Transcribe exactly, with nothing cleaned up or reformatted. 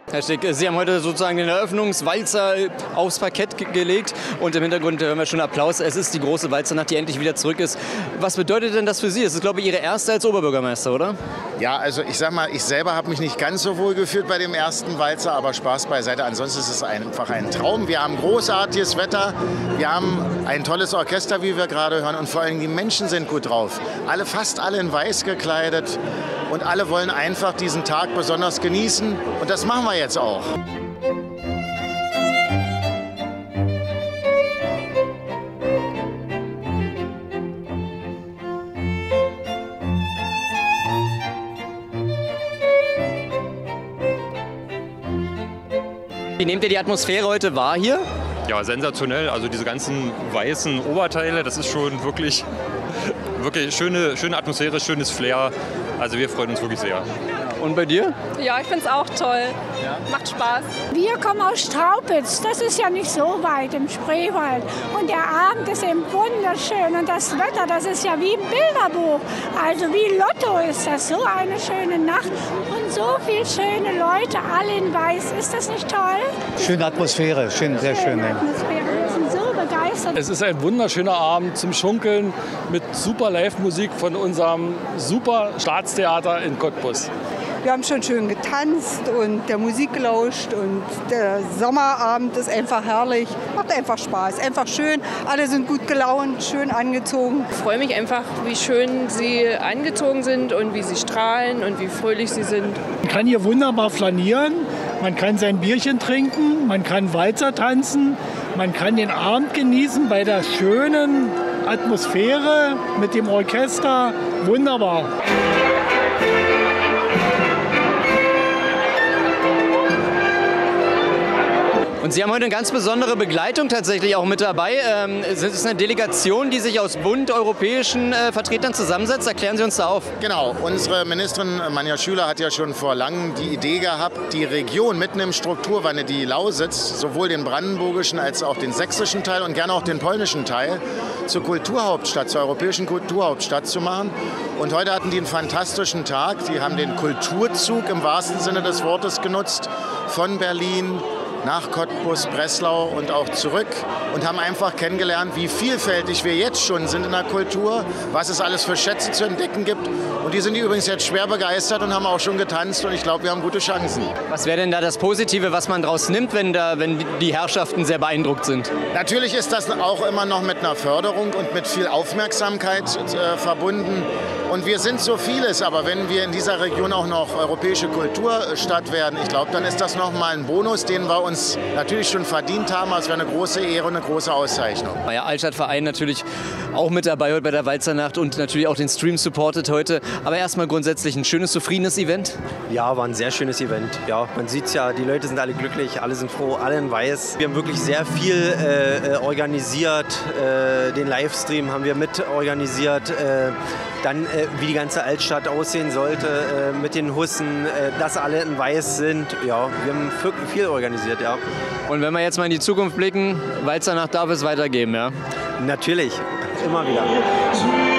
Herr Stick, Sie haben heute sozusagen den Eröffnungswalzer aufs Parkett ge gelegt und im Hintergrund hören wir schon Applaus. Es ist die große Walzernacht, die endlich wieder zurück ist. Was bedeutet denn das für Sie? Das ist, glaube ich, Ihre erste als Oberbürgermeister, oder? Ja, also ich sag mal, ich selber habe mich nicht ganz so wohl gefühlt bei dem ersten Walzer, aber Spaß beiseite. Ansonsten ist es einfach ein Traum. Wir haben großartiges Wetter, wir haben ein tolles Orchester, wie wir gerade hören, und vor allem die Menschen sind gut drauf. Alle, fast alle in weiß gekleidet und alle wollen einfach diesen Tag besonders genießen und das machen wir jetzt auch. Wie nehmt ihr die Atmosphäre heute wahr hier? Ja, sensationell. Also diese ganzen weißen Oberteile, das ist schon wirklich, wirklich schöne, schöne Atmosphäre, schönes Flair. Also wir freuen uns wirklich sehr. Und bei dir? Ja, ich finde es auch toll. Ja. Macht Spaß. Wir kommen aus Straubitz. Das ist ja nicht so weit im Spreewald. Und der Abend ist eben wunderschön. Und das Wetter, das ist ja wie im Bilderbuch. Also wie Lotto ist das. So eine schöne Nacht. Und so viele schöne Leute, alle in weiß. Ist das nicht toll? Schöne Atmosphäre. Schön, sehr schön. Schöne Atmosphäre. Wir sind so begeistert. Es ist ein wunderschöner Abend zum Schunkeln mit super Live-Musik von unserem super Staatstheater in Cottbus. Wir haben schon schön getanzt und der Musik gelauscht und der Sommerabend ist einfach herrlich. Macht einfach Spaß, einfach schön. Alle sind gut gelaunt, schön angezogen. Ich freue mich einfach, wie schön sie angezogen sind und wie sie strahlen und wie fröhlich sie sind. Man kann hier wunderbar flanieren, man kann sein Bierchen trinken, man kann Walzer tanzen, man kann den Abend genießen bei der schönen Atmosphäre mit dem Orchester. Wunderbar. Und Sie haben heute eine ganz besondere Begleitung tatsächlich auch mit dabei. Ähm, es ist eine Delegation, die sich aus bunt europäischen äh, Vertretern zusammensetzt. Erklären Sie uns da auf. Genau, unsere Ministerin Manja Schüler hat ja schon vor langem die Idee gehabt, die Region mitten im Strukturwandel, die Lausitz, sowohl den brandenburgischen als auch den sächsischen Teil und gerne auch den polnischen Teil, zur Kulturhauptstadt, zur europäischen Kulturhauptstadt zu machen. Und heute hatten die einen fantastischen Tag. Die haben den Kulturzug im wahrsten Sinne des Wortes genutzt, von Berlin nach Cottbus, Breslau und auch zurück und haben einfach kennengelernt, wie vielfältig wir jetzt schon sind in der Kultur, was es alles für Schätze zu entdecken gibt. Und die sind übrigens jetzt schwer begeistert und haben auch schon getanzt und ich glaube, wir haben gute Chancen. Was wäre denn da das Positive, was man daraus nimmt, wenn, da, wenn die Herrschaften sehr beeindruckt sind? Natürlich ist das auch immer noch mit einer Förderung und mit viel Aufmerksamkeit äh, verbunden. Und wir sind so vieles, aber wenn wir in dieser Region auch noch europäische Kulturstadt werden, ich glaube, dann ist das nochmal ein Bonus, den wir uns natürlich schon verdient haben. Es wäre eine große Ehre und eine große Auszeichnung. Ja, Altstadtverein natürlich auch mit dabei heute bei der Walzernacht und natürlich auch den Stream supportet heute. Aber erstmal grundsätzlich ein schönes, zufriedenes Event. Ja, war ein sehr schönes Event. Ja, man sieht es ja, die Leute sind alle glücklich, alle sind froh, alle in weiß. Wir haben wirklich sehr viel äh, organisiert. Äh, den Livestream haben wir mit organisiert. Äh, Dann, äh, wie die ganze Altstadt aussehen sollte, äh, mit den Hussen, äh, dass alle in weiß sind. Ja, wir haben viel organisiert, ja. Und wenn wir jetzt mal in die Zukunft blicken, Walzernacht darf es weitergeben, ja? Natürlich, immer wieder.